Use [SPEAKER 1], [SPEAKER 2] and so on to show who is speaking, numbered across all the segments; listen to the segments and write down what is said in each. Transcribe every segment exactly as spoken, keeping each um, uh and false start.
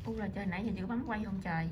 [SPEAKER 1] U là trời, nãy giờ chưa bấm quay không trời.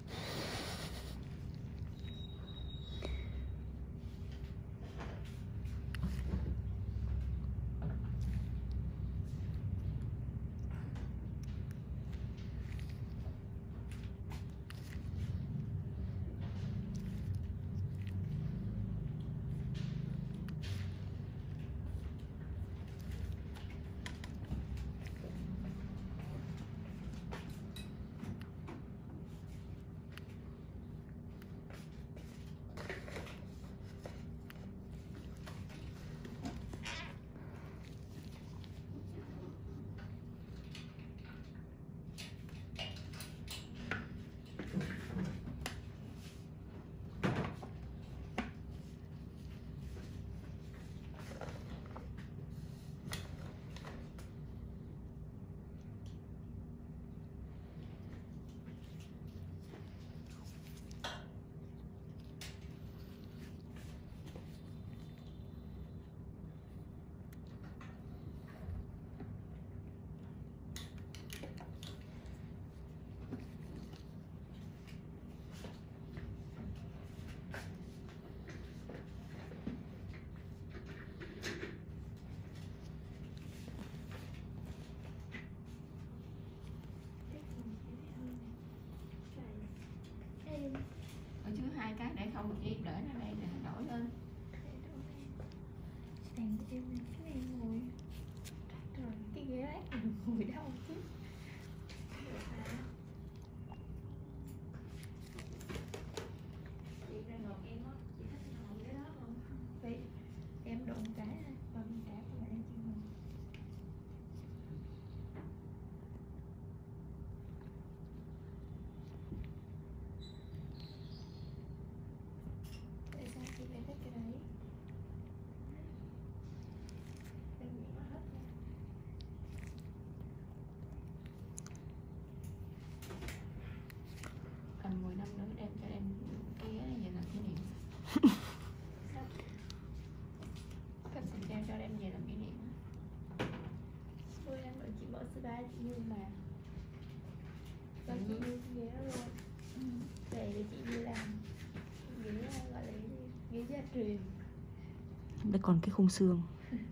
[SPEAKER 1] Ở dưới hai cái để không chỉ để nó đây để nó đổi lên.
[SPEAKER 2] Đèn của em này, cái này ngồi rồi cái ghế lát mình ngồi đâu chứ. Chị ra ngồi em á, chị thích ngồi cái đó không? Vậy em đụng cái và mình trả cho bạn chị ngồi. Tại sao chị lại thích cái đấy? Em nghĩ nó hết nha.
[SPEAKER 1] Tầm mười năm nữa đem cho em cái ghế này về làm kỷ niệm. Cấp xin treo cho em về làm kỷ niệm.
[SPEAKER 2] Mười năm nữa chị mở spa chị như mà cho chị như ghế đó luôn. Ừ. Về để chị đi làm ghế gọi là ghế gia truyền.
[SPEAKER 3] Đây còn cái khung xương.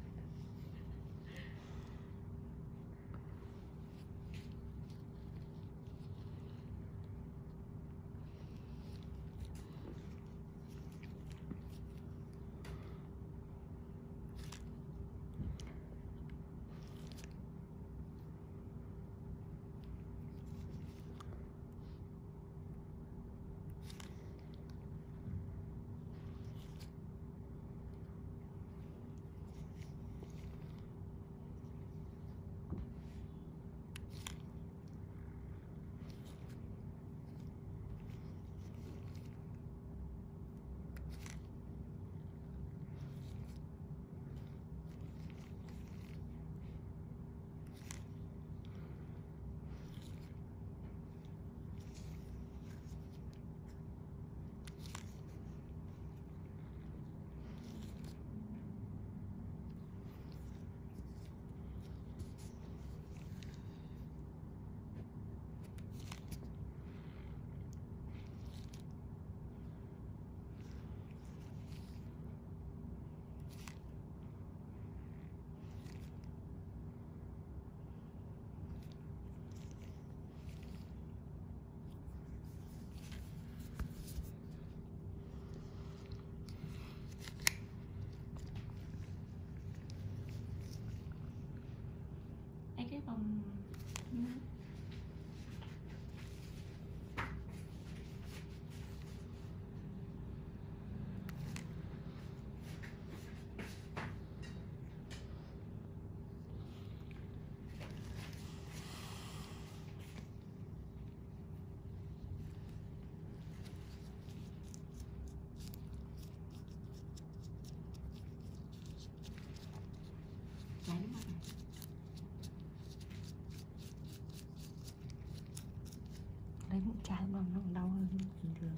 [SPEAKER 1] Cái vòng lại đúng không?
[SPEAKER 3] Lấy mũi trái bằng nó còn đau hơn bình thường.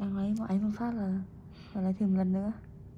[SPEAKER 3] đang lấy mà ấy một phát là phải lấy thêm một lần nữa.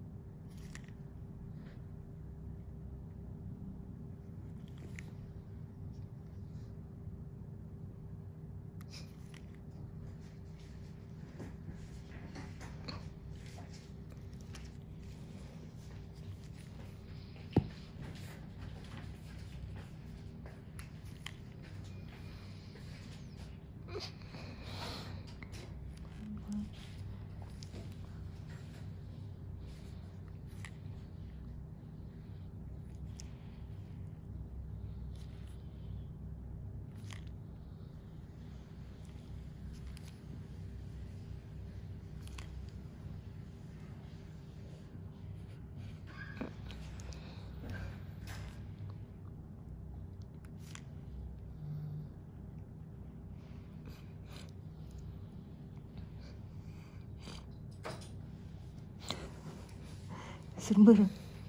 [SPEAKER 3] Sướt mướt.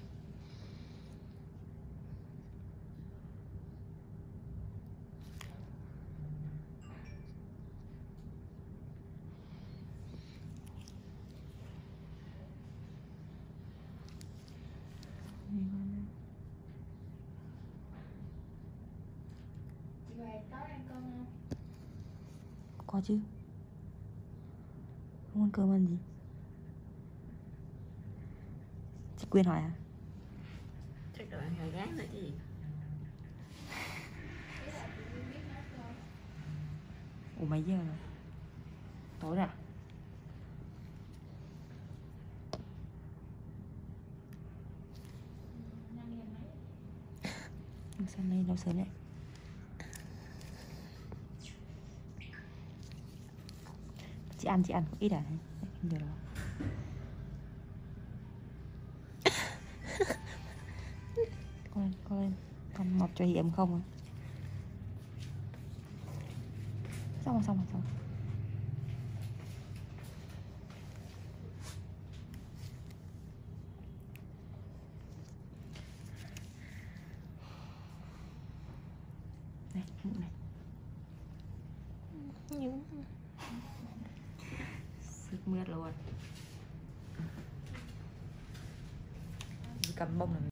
[SPEAKER 2] Chị Hoài có ăn cơm không?
[SPEAKER 3] Có chứ. Không ăn cơm ăn gì? Chị Quyên hỏi à?
[SPEAKER 1] Chắc đồ ăn gà gán nữa chứ gì.
[SPEAKER 3] Ủa mấy giờ rồi? Tối rồi à? Sáng nay nấu sớm đấy. Chị ăn, chị ăn ít à? Không được đâu. Con lên, con lên. Con mọc cho hiểm không à? Xong rồi, xong rồi, xong rồi. Này, mụn này. Sướt mướt luôn. Cầm bông là